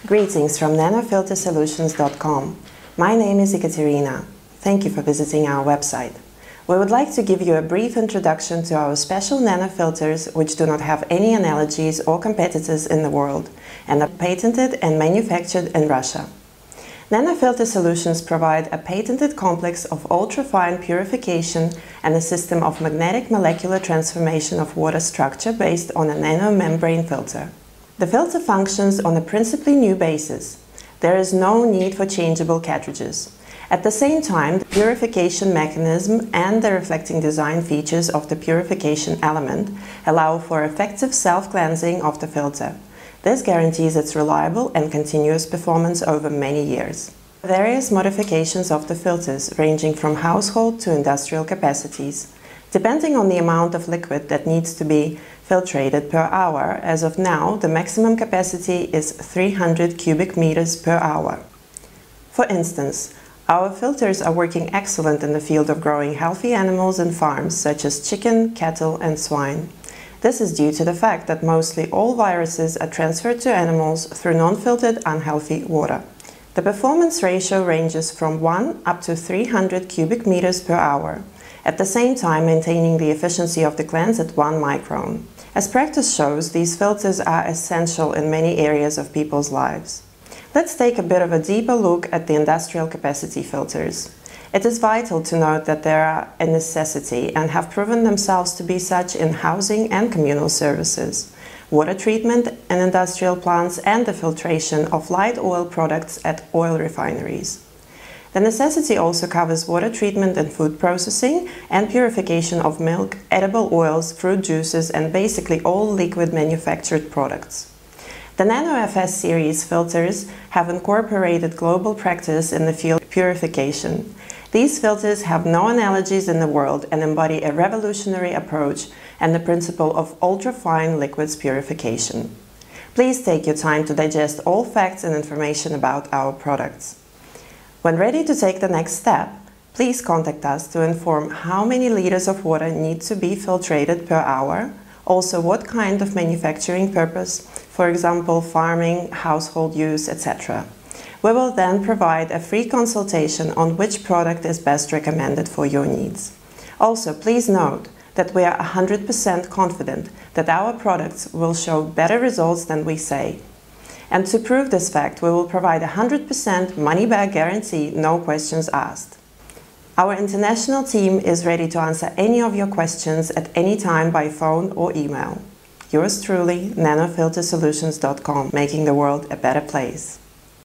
Greetings from nanofiltersolutions.com. My name is Ekaterina. Thank you for visiting our website. We would like to give you a brief introduction to our special nano filters, which do not have any analogies or competitors in the world and are patented and manufactured in Russia. Nano Filter Solutions provide a patented complex of ultrafine purification and a system of magnetic molecular transformation of water structure based on a nanomembrane filter. The filter functions on a principally new basis. There is no need for changeable cartridges. At the same time, the purification mechanism and the reflecting design features of the purification element allow for effective self-cleansing of the filter. This guarantees its reliable and continuous performance over many years. Various modifications of the filters ranging from household to industrial capacities. Depending on the amount of liquid that needs to be filtrated per hour, as of now, the maximum capacity is 300 cubic meters per hour. For instance, our filters are working excellent in the field of growing healthy animals in farms such as chicken, cattle and swine. This is due to the fact that mostly all viruses are transferred to animals through non-filtered unhealthy water. The performance ratio ranges from 1 up to 300 cubic meters per hour, at the same time maintaining the efficiency of the cleanse at 1 micron. As practice shows, these filters are essential in many areas of people's lives. Let's take a bit of a deeper look at the industrial capacity filters. It is vital to note that they are a necessity and have proven themselves to be such in housing and communal services, water treatment in industrial plants and the filtration of light oil products at oil refineries. The necessity also covers water treatment in food processing and purification of milk, edible oils, fruit juices and basically all liquid manufactured products. The Nano FS series filters have incorporated global practice in the field of purification. These filters have no analogies in the world and embody a revolutionary approach and the principle of ultrafine liquids purification. Please take your time to digest all facts and information about our products. When ready to take the next step, please contact us to inform how many liters of water need to be filtrated per hour, also what kind of manufacturing purpose, for example, farming, household use, etc. We will then provide a free consultation on which product is best recommended for your needs. Also, please note that we are 100% confident that our products will show better results than we say. And to prove this fact, we will provide a 100% money-back guarantee, no questions asked. Our international team is ready to answer any of your questions at any time by phone or email. Yours truly, nanofiltersolutions.com, making the world a better place.